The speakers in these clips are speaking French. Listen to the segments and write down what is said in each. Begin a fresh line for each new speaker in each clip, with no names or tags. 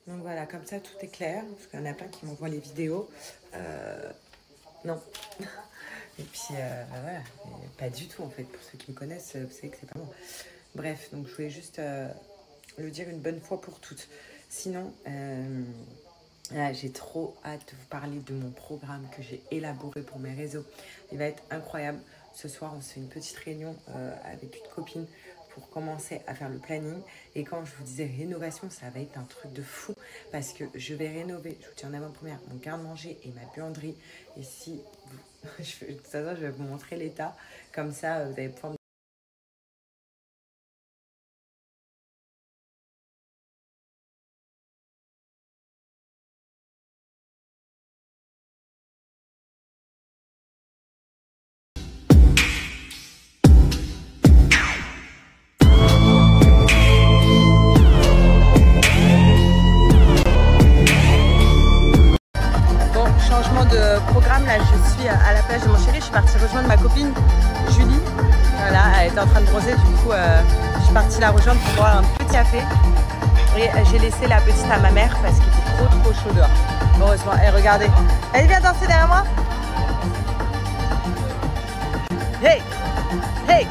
Donc voilà, comme ça tout est clair, parce qu'il y en a plein qui m'envoient les vidéos. Non. Et puis voilà, et pas du tout en fait. Pour ceux qui me connaissent, vous savez que c'est pas moi. Bref, donc je voulais juste le dire une bonne fois pour toutes. Sinon, là, j'ai trop hâte de vous parler de mon programme que j'ai élaboré pour mes réseaux. Il va être incroyable. Ce soir, on se fait une petite réunion avec une copine pour commencer à faire le planning. Et quand je vous disais rénovation, ça va être un truc de fou parce que je vais rénover, je vous tiens en avant-première, mon garde-manger et ma buanderie. Et si vous... de toute façon, je vais vous montrer l'état. Comme ça, vous allez pouvoir me... Bon, changement de programme, là je suis à la plage de mon chéri, je suis partie rejoindre ma copine Julie. Voilà, elle était en train de bronzer, du coup je suis partie la rejoindre pour boire un petit café. Et j'ai laissé la petite à ma mère parce qu'il fait trop chaud dehors. Heureusement, et regardez, elle vient danser derrière moi. Hey, hey.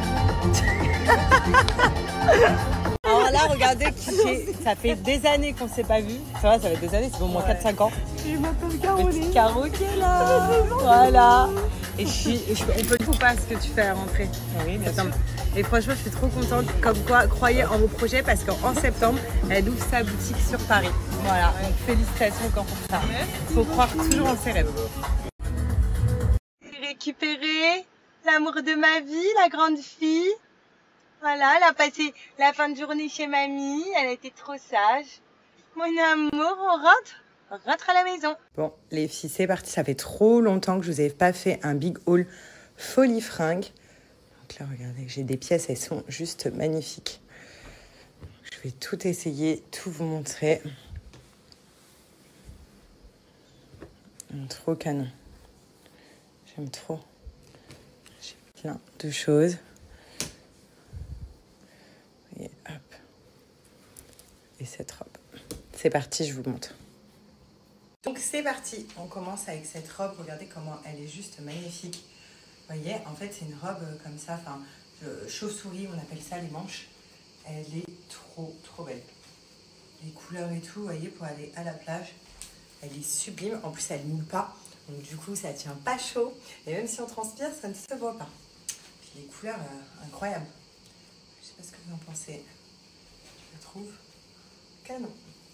Alors là, regardez, ça fait des années qu'on ne s'est pas vu. Ça va, ça fait des années, c'est au moins 4-5 ans.
Je m'appelle Caroline.
Petite Caro qui est là. Voilà. Et on peut tout pas ce que tu fais à rentrer.
Oui, bien sûr.
Et franchement, je suis trop contente. Comme quoi, croyez en vos projets parce qu'en septembre, elle ouvre sa boutique sur Paris. Voilà. Donc félicitations encore pour ça. Il faut croire toujours en ses rêves. J'ai récupéré l'amour de ma vie, la grande fille. Voilà, elle a passé la fin de journée chez mamie. Elle a été trop sage. Mon amour, on rentre à la maison. Bon, les filles, c'est parti. Ça fait trop longtemps que je vous ai pas fait un big haul folie fringue. Donc là, regardez, j'ai des pièces, elles sont juste magnifiques. Je vais tout essayer, tout vous montrer. Trop canon. J'aime trop. J'ai plein de choses. Et hop. Et cette robe. C'est parti, je vous montre. Donc c'est parti. On commence avec cette robe. Regardez comment elle est juste magnifique. Vous voyez, en fait, c'est une robe comme ça, enfin, chauve-souris, on appelle ça les manches. Elle est trop belle. Les couleurs et tout, vous voyez, pour aller à la plage, elle est sublime. En plus, elle ne moule pas, donc du coup, ça tient pas chaud. Et même si on transpire, ça ne se voit pas. Puis les couleurs, incroyables. Je sais pas ce que vous en pensez. Je trouve canon.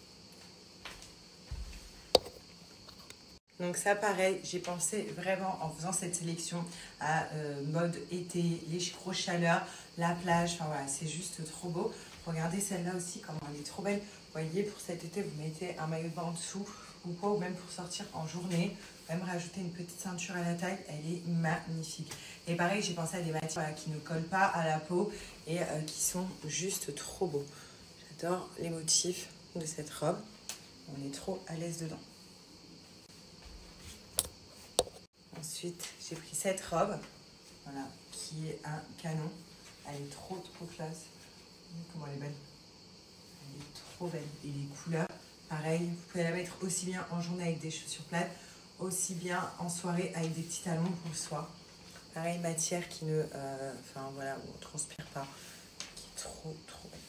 Donc ça, pareil, j'ai pensé vraiment en faisant cette sélection à mode été, les grosses chaleurs, la plage, enfin voilà, c'est juste trop beau. Regardez celle-là aussi, comment elle est trop belle. Vous voyez, pour cet été, vous mettez un maillot de bain en dessous ou quoi, ou même pour sortir en journée. Même rajouter une petite ceinture à la taille, elle est magnifique. Et pareil, j'ai pensé à des matières voilà, qui ne collent pas à la peau et qui sont juste trop beaux. J'adore les motifs de cette robe. On est trop à l'aise dedans. Ensuite, j'ai pris cette robe, voilà, qui est un canon. Elle est trop classe. Regardez comment elle est belle. Elle est trop belle. Et les couleurs, pareil, vous pouvez la mettre aussi bien en journée avec des chaussures plates, aussi bien en soirée avec des petits talons pour le soir. Pareil, matière qui ne, enfin voilà, où on ne transpire pas, qui est trop belle.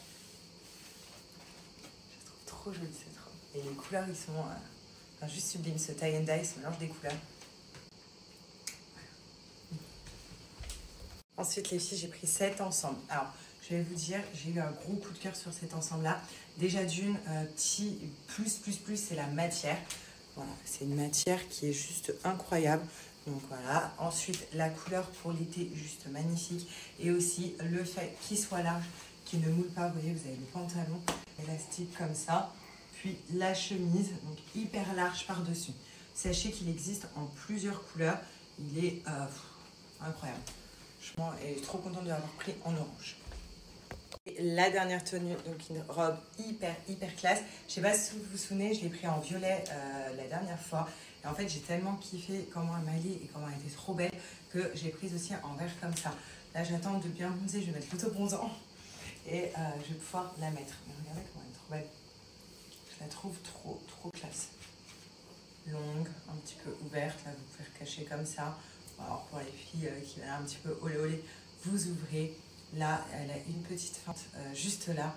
Je trouve trop jolie cette robe. Et les couleurs, ils sont juste sublimes. Ce tie and dye, ce mélange des couleurs. Ensuite, les filles, j'ai pris cet ensemble. Alors, je vais vous dire, j'ai eu un gros coup de cœur sur cet ensemble-là. Déjà d'une, petit plus, c'est la matière. Voilà, c'est une matière qui est juste incroyable. Donc voilà. Ensuite, la couleur pour l'été, juste magnifique. Et aussi, le fait qu'il soit large, qu'il ne moule pas. Vous voyez, vous avez le pantalon élastique comme ça. Puis la chemise, donc hyper large par-dessus. Sachez qu'il existe en plusieurs couleurs. Il est incroyable. Franchement, et je suis trop contente de l'avoir pris en orange. Et la dernière tenue, donc une robe hyper classe. Je sais pas si vous vous souvenez, je l'ai pris en violet la dernière fois. Et en fait, j'ai tellement kiffé comment elle m'allait et comment elle était trop belle que j'ai prise aussi en vert comme ça. Là, j'attends de bien bronzer. Je vais mettre l'autobronzant et je vais pouvoir la mettre. Mais regardez comment elle est trop belle. Je la trouve trop classe. Longue, un petit peu ouverte, là vous pouvez recacher comme ça. Alors pour les filles qui veulent un petit peu olé olé, vous ouvrez. Là, elle a une petite feinte juste là.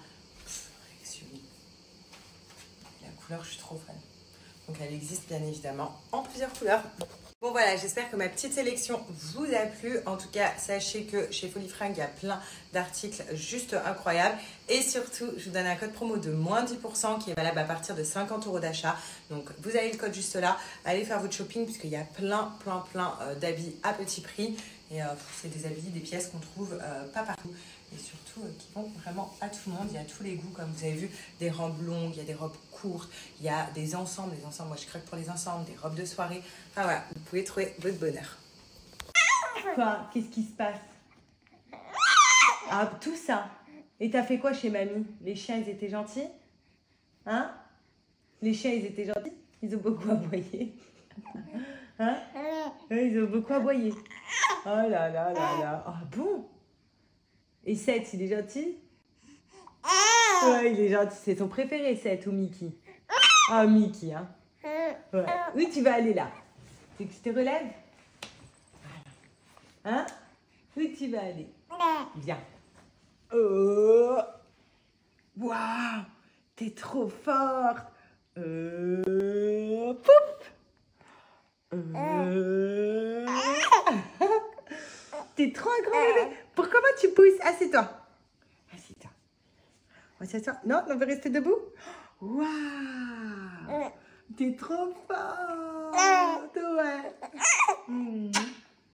La couleur, je suis trop fan. Donc elle existe bien évidemment en plusieurs couleurs. Bon voilà, j'espère que ma petite sélection vous a plu. En tout cas, sachez que chez Folifringues, il y a plein d'articles juste incroyables. Et surtout, je vous donne un code promo de moins 10% qui est valable à partir de 50 € d'achat. Donc vous avez le code juste là. Allez faire votre shopping puisqu'il y a plein d'habits à petit prix. Et c'est des habits, des pièces qu'on trouve pas partout. Et surtout qui vont vraiment à tout le monde. Il y a tous les goûts, comme vous avez vu, des robes longues, il y a des robes courtes, il y a des ensembles. Les ensembles, moi je craque pour les ensembles, des robes de soirée. Enfin voilà, vous pouvez trouver votre bonheur.
Quoi? Qu'est-ce qui se passe? Ah, tout ça. Et t'as fait quoi chez mamie? Les chiens, ils étaient gentils? Hein? Les chiens, ils étaient gentils? Ils ont beaucoup aboyé. Hein? Ils ont beaucoup aboyé. Oh là là là là. Ah bon? Et Seth, il est gentil? Ouais, il est gentil. C'est son préféré, Seth ou Mickey? Ah, Mickey, hein? Ouais. Où tu vas aller là? Tu veux que je te relève? Hein? Où tu vas aller? Viens. Oh! Waouh! T'es trop forte! Pouf! T'es trop un grand bébé. Pourquoi tu pousses? Assieds-toi. Assieds-toi. On va s'asseoir. Non, on veut rester debout. Waouh! T'es trop forte. Ouais.